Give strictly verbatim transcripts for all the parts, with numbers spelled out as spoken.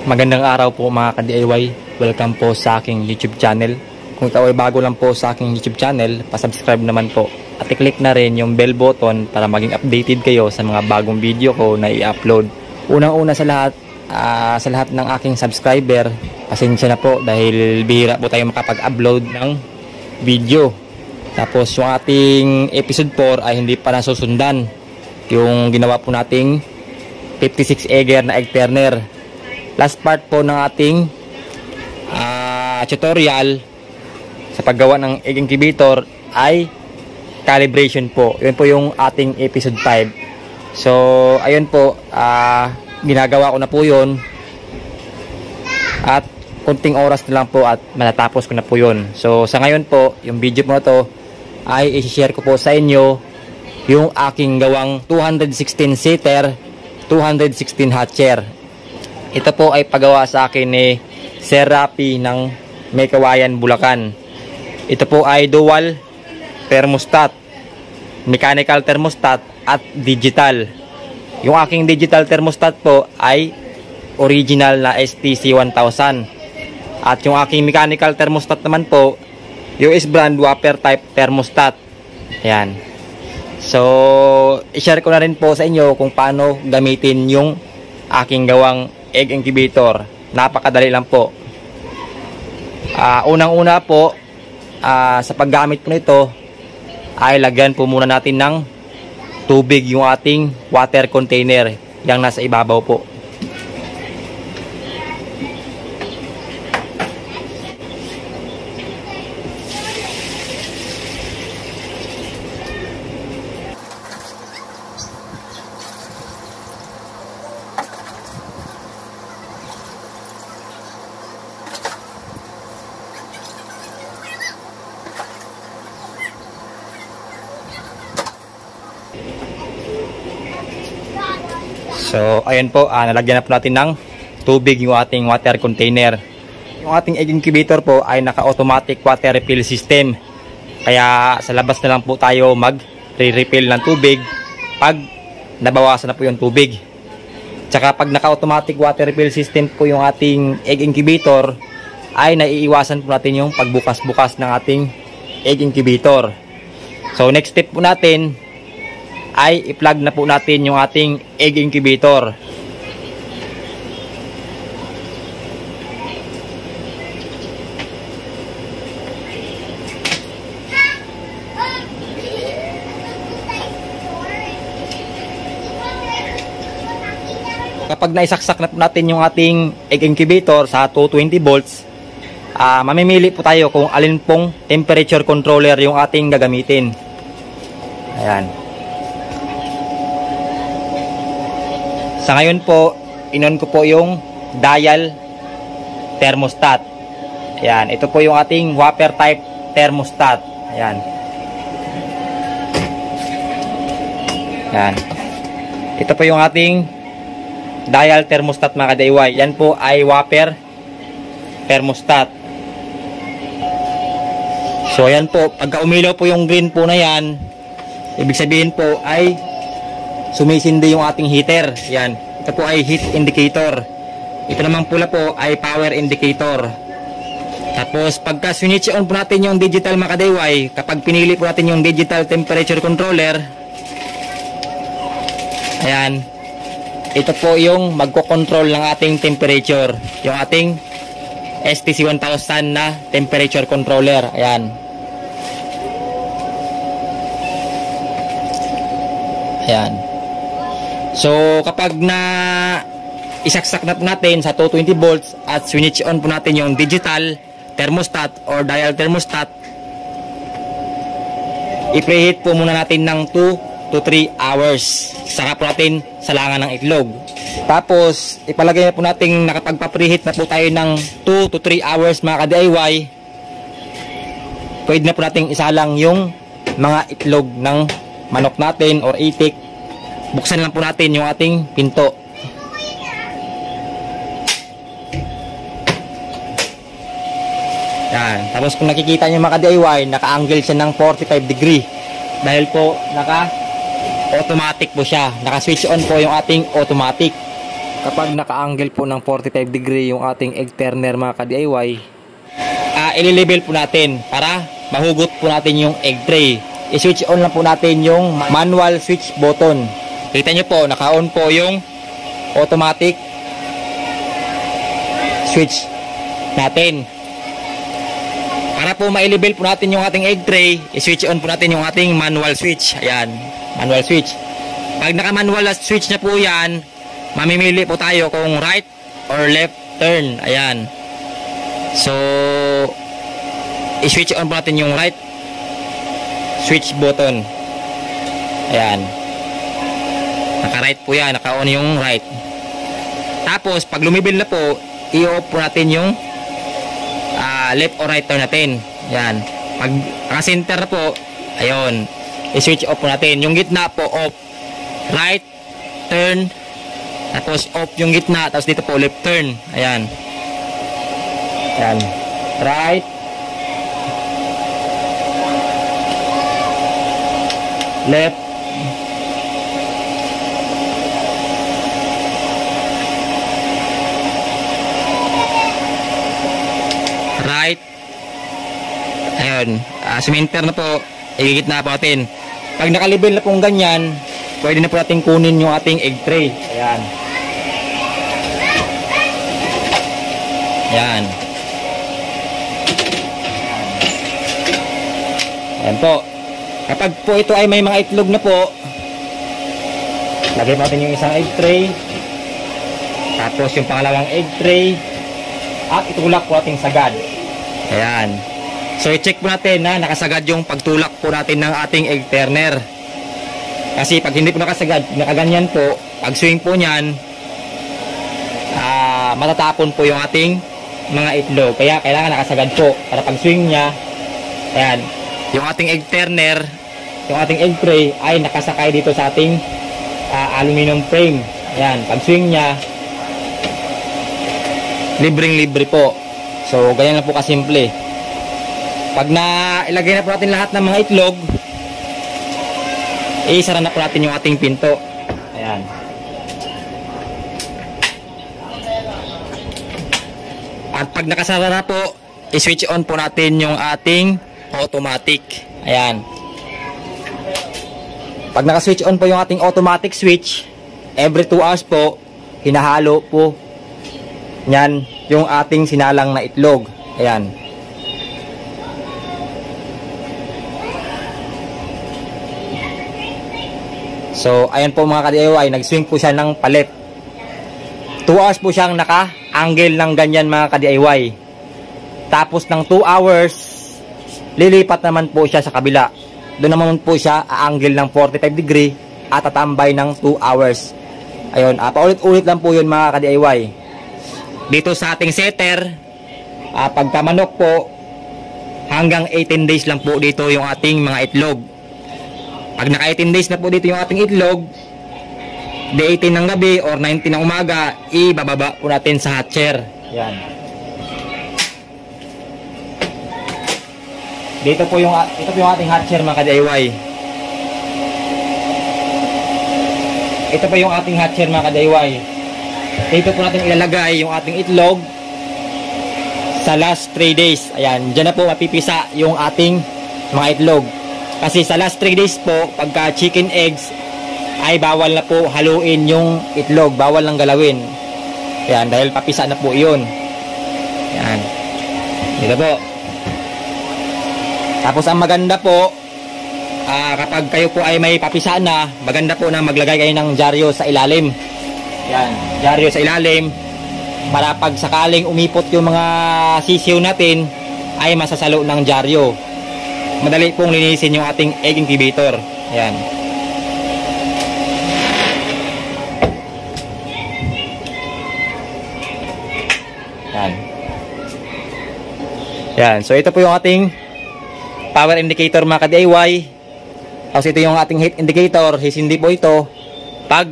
Magandang araw po mga ka-D I Y. Welcome po sa aking YouTube channel. Kung ikaw ay bago lang po sa aking YouTube channel, pasubscribe naman po. At i-click na rin yung bell button para maging updated kayo sa mga bagong video ko na i-upload. Unang-una sa lahat, uh, sa lahat ng aking subscriber, pasensya na po dahil bihira po tayo makapag-upload ng video. Tapos yung ating episode four ay hindi pa nasusundan. Yung ginawa po nating fifty-six Eger na egg turner. Last part po ng ating uh, tutorial sa paggawa ng egg incubator ay calibration po. Yun po yung ating episode five. So ayun po, uh, ginagawa ko na po yun at kunting oras na lang po at matatapos ko na po yun. So sa ngayon po, yung video po na to ay i-share ko po sa inyo yung aking gawang two sixteen seater, two sixteen hatcher. Ito po ay pagawa sa akin ni Sir Rapi ng Meykawayan, Bulacan. Ito po ay dual thermostat, mechanical thermostat at digital. Yung aking digital thermostat po ay original na S T C one thousand. At yung aking mechanical thermostat naman po, U S brand Whopper type thermostat. Ayan. So, i-share ko na rin po sa inyo kung paano gamitin yung aking gawang egg incubator. Napakadali lang po. Uh, Unang-una po, uh, sa paggamit po nito, ay lagyan po muna natin ng tubig yung ating water container. Yang nasa ibabaw po. So, ayun po, uh, nalagyan na po natin ng tubig yung ating water container. Yung ating egg incubator po ay naka-automatic water refill system. Kaya sa labas na lang po tayo mag-refill ng tubig pag nabawasan na po yung tubig. Tsaka pag naka-automatic water refill system po yung ating egg incubator, ay naiiwasan po natin yung pagbukas-bukas ng ating egg incubator. So, next step po natin ay i-plug na po natin yung ating egg incubator. Kapag naisaksak na po natin yung ating egg incubator sa two twenty volts, uh, mamimili po tayo kung alin pong temperature controller yung ating gagamitin. Ayan. Sa ngayon po, inon ko po yung dial thermostat. Ayan, ito po yung ating Whopper type thermostat. Ayan. Ayan. Ito po yung ating dial thermostat mga ka-D I Y. Yan po ay Whopper thermostat. So ayan po, pagka umilaw po yung green po na yan, ibig sabihin po ay sumisindi yung ating heater. Yan. Ito po ay heat indicator. Ito namang pula po ay power indicator. Tapos pagka switch on po natin yung digital mga ka-D I Y, kapag pinili po natin yung digital temperature controller, ayan, ito po yung magko-control ng ating temperature. Yung ating S T C one thousand na temperature controller. Ayan. Ayan. So kapag na isaksak na po natin sa two twenty volts at switch on po natin yung digital thermostat or dial thermostat, i-preheat po muna natin ng two to three hours. Saka po natin salangan ng itlog. Tapos ipalagay na po natin nakapagpa-preheat na po tayo ng two to three hours mga ka-D I Y. Pwede na po natin isalang yung mga itlog ng manok natin or itik. Buksan lang po natin yung ating pinto. Yan. Tapos kung nakikita nyo mga ka-D I Y, naka-angle siya ng forty-five degree. Dahil po naka automatic po siya. Naka-switch on po yung ating automatic. kapag naka-angle po ng forty-five degree yung ating egg turner mga ka-D I Y, uh, ililibel po natin para mahugot po natin yung egg tray. I-switch on lang po natin yung manual switch button. Kita nyo po, naka-on po yung automatic switch natin. Para po mailibel po natin yung ating egg tray, i-switch on po natin yung ating manual switch. Ayan, manual switch. Pag naka-manual switch na po yan, mamimili po tayo kung right or left turn. Ayan. So, i-switch on po natin yung right switch button. Ayan. Naka-right po yan. Naka-on yung right. Tapos, pag lumibil na po, i-off po natin yung uh, left or right turn natin. Ayan. Pag naka-center na po, ayun, i-switch off po natin. Yung gitna po, off. Right turn. Tapos, off yung gitna. Tapos, dito po, left turn. Ayan. Ayan. Right. Left. Right. Ayun. Uh, cementer na po. Igigit na po natin. Pag nakalibel na pong ganyan, pwede na po natin kunin yung ating egg tray. Ayan. Ayan. Ayan po. Kapag po ito ay may mga itlog na po, lagay natin yung isang egg tray, tapos yung pangalawang egg tray, at itulak po natin sagad. Ayan. So i-check po natin na nakasagad yung pagtulak po natin ng ating egg turner. Kasi pag hindi po nakasagad, nakaganyan po, pag swing po nyan, uh, matatapon po yung ating mga itlog. Kaya kailangan nakasagad po para pag swing nya, ayan, yung ating egg turner, yung ating egg tray ay nakasakay dito sa ating uh, aluminum frame. Ayan, pag swing nya, libreng libre po. So ganyan lang po kasimple. Pag na ilagay na po natin lahat ng mga itlog, isara na po natin yung ating pinto. Ayan. At pag nakasara na po, i-switch on po natin yung ating automatic. Ayan. Pag naka-switch on po yung ating automatic switch, every two hours po, hinahalo po yan yung ating sinalang na itlog. Ayan. So, ayan po mga ka-D I Y, nag-swing po siya ng palit. two hours po siyang naka-angle ng ganyan mga ka-D I Y. Tapos ng two hours, lilipat naman po siya sa kabila. Doon naman po siya a-angle ng forty-five degree at tatambay ng two hours. Ayun, uh, paulit-ulit lang po yun mga ka-D I Y. Dito sa ating setter, uh, pagkamanok po, hanggang eighteen days lang po dito yung ating mga itlog. Pag naka eighteen days na po dito yung ating itlog, day eighteen ng gabi or nineteen ng umaga, ibababa po natin sa hatcher. Yan. Dito po yung ito po yung ating hatcher mga ka-D I Y. Ito po yung ating hatcher mga ka-D I Y. Dito po natin ilalagay yung ating itlog sa last three days. Ayan, diyan na po mapipisa yung ating mga itlog. Kasi sa last three days po, pagka chicken eggs, ay bawal na po haluin yung itlog. Bawal lang galawin. Ayan, dahil papisa na po yun. Ayan. Dito po. Tapos ang maganda po, uh, kapag kayo po ay may papisa na, maganda po na maglagay kayo ng dyaryo sa ilalim. Ayan, dyaryo sa ilalim. Para pag sakaling umipot yung mga sisiw natin, ay masasalo ng dyaryo. Madali pong linisin yung ating egg incubator. Ayan. Ayan. Ayan. So ito po yung ating power indicator mga ka-D I Y. Tapos ito yung ating heat indicator. Hindi po ito pag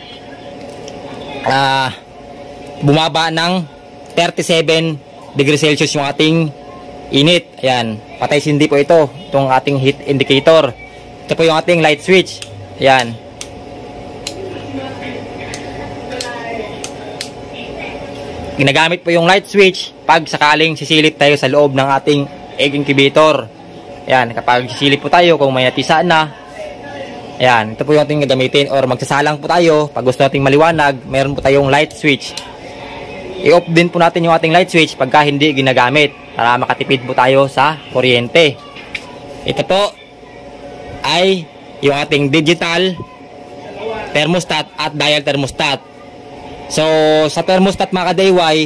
uh, bumaba ng thirty-seven degrees Celsius yung ating init. Ayan, patay hindi po ito, itong ating heat indicator. Ito po yung ating light switch. Ayan. ginagamit po yung light switch pag sakaling sisilip tayo sa loob ng ating egg incubator. Ayan, kapag sisilip po tayo kung may natisa na, ayan, ito po yung ating gagamitin. Or magsasalang po tayo, pag gusto nating maliwanag, meron po tayong light switch. I-off din po natin yung ating light switch pagka hindi ginagamit para makatipid po tayo sa kuryente. Ito po ay yung ating digital thermostat at dial thermostat. So, sa thermostat mga ka-D I Y,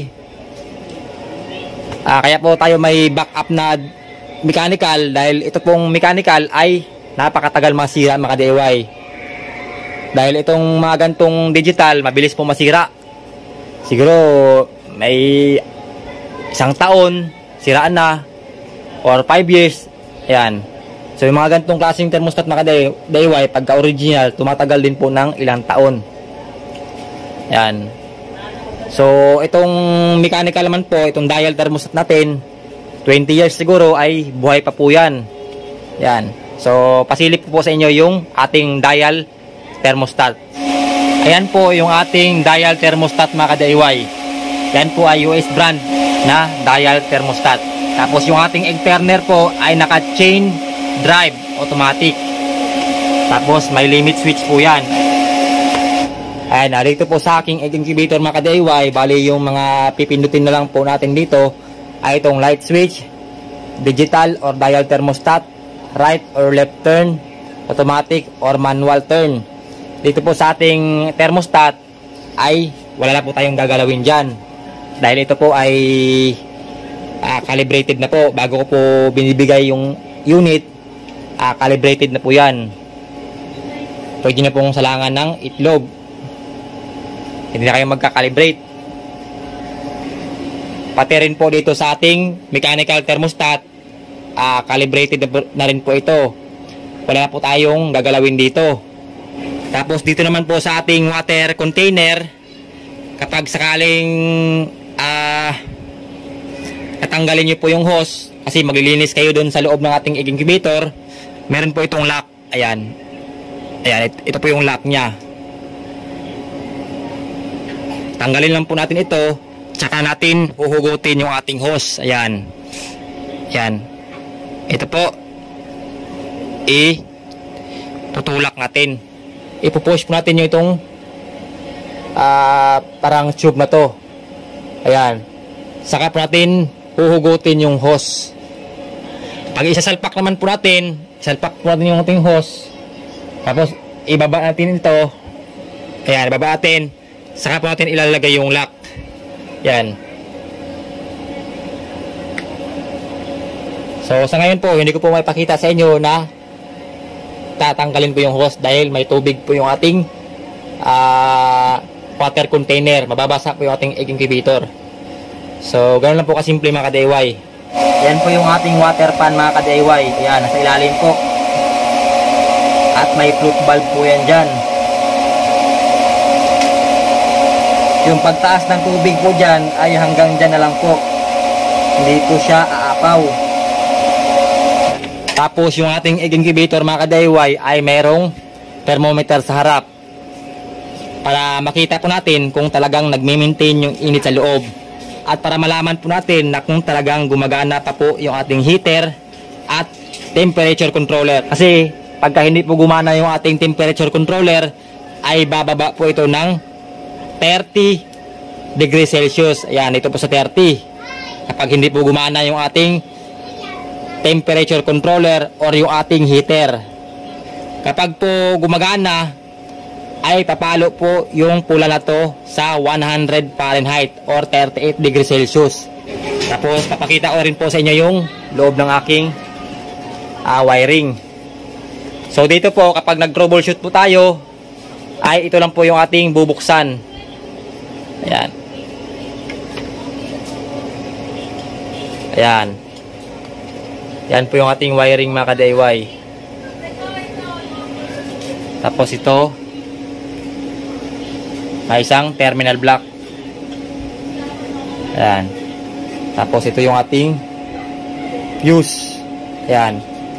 uh, kaya po tayo may backup na mechanical dahil ito pong mechanical ay napakatagal masira mga ka-D I Y. Dahil itong mga gantong digital, mabilis po masira. Siguro may isang taon, siraan na, or five years, ayan. So, yung mga gantong klaseng thermostat mga ka-D I Y, pagka original, tumatagal din po ng ilang taon. Yan. So, itong mechanical naman po, itong dial thermostat natin, twenty years siguro ay buhay pa po yan. Yan. So, pasilip po, po sa inyo yung ating dial thermostat. Ayan po yung ating dial thermostat mga ka-D I Y. Yan po ay U S brand na dial thermostat. Tapos yung ating egg turner po ay naka-chain drive automatic. Tapos may limit switch po yan. Ayan, narito po sa aking egg incubator mga ka-D I Y, bali yung mga pipindutin na lang po natin dito ay itong light switch, digital or dial thermostat, right or left turn, automatic or manual turn. Dito po sa ating thermostat ay wala na po tayong gagalawin dyan. Dahil ito po ay uh, calibrated na po. Bago ko po binibigay yung unit, uh, calibrated na po yan. Pwede na pong salangan ng itlog. Hindi na kayo magka-calibrate. Pati rin po dito sa ating mechanical thermostat, uh, calibrated na rin po ito. Wala na po tayong gagalawin dito. Tapos dito naman po sa ating water container, kapag sakaling uh, natanggalin nyo po yung hose, kasi maglilinis kayo dun sa loob ng ating egg incubator, meron po itong lock. Ayan. Ayan, ito po yung lock nya. Tanggalin lang po natin ito, tsaka natin huhugutin yung ating hose. Ayan. Ayan. Ito po, i-tutulak natin. Ipupush po natin yung itong uh, parang tube na to. Ayan. Saka po natin huhugutin yung hose. Pag isasalpak naman po natin, isalpak po natin yung ating hose. Tapos, ibaba natin ito. Ayan, ibaba natin. Saka po natin ilalagay yung lock. Yan. So, sa ngayon po, hindi ko po maipakita sa inyo na tatanggalin po yung hose dahil may tubig po yung ating uh, water container. Mababasa po yung ating egg incubator. So, ganoon lang po kasimple mga ka-D I Y. Yan po yung ating water pan mga ka-D I Y. Yan, nasa ilalim po. At may float valve po yan dyan. Yung pagtaas ng tubig po dyan ay hanggang dyan na lang po. Hindi po siya aapaw. Tapos yung ating egg incubator mga ka-D I Y ay merong thermometer sa harap. Para makita po natin kung talagang nagme-maintain yung init sa loob. At para malaman po natin na kung talagang gumagana pa po yung ating heater at temperature controller. Kasi pagka hindi po gumana yung ating temperature controller ay bababa po ito ng thirty degrees Celsius. Ayan, ito po sa thirty. Kapag hindi po gumana yung ating temperature controller or yung ating heater. Kapag po gumagana, ay papalo po yung pula na to sa one hundred Fahrenheit or thirty-eight degrees Celsius. Tapos papakita ko rin po sa inyo yung loob ng aking uh, wiring. So dito po kapag nag-troubleshoot po tayo, ay ito lang po yung ating bubuksan. Ayan. Ayan. Yan po yung ating wiring mga ka-D I Y. Tapos ito, may isang terminal block. Ayan. Tapos ito yung ating fuse. Ayan.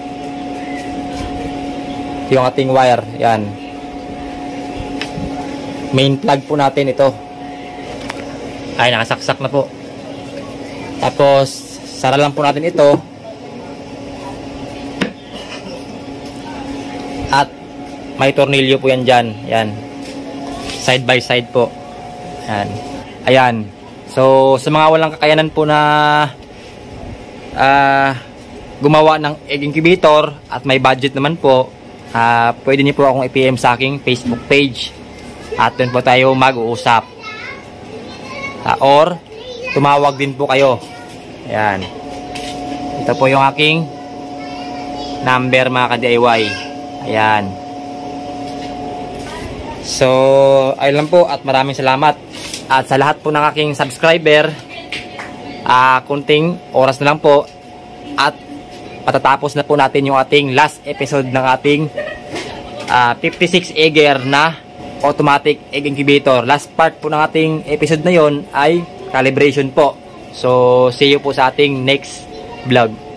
Ito yung ating wire. Ayan. Main plug po natin ito. Ay, nakasaksak na po. Tapos, sara lang po natin ito. At may tornilyo po yan dyan. Yan. Side by side po. Yan. Ayan. So, sa mga walang kakayanan po na uh, gumawa ng egg incubator at may budget naman po, uh, pwede niyo po akong i-P M sa aking Facebook page. At doon po tayo mag-uusap. Uh, or, tumawag din po kayo. Ayan. Ito po yung aking number mga ka-D I Y. Ayan. So, ayun lang po at maraming salamat. At sa lahat po ng aking subscriber, uh, kunting oras na lang po at patatapos na po natin yung ating last episode ng ating uh, fifty-six egger na automatic egg incubator. Last part po ng ating episode na yon ay calibration po. So, see you po sa ating next vlog.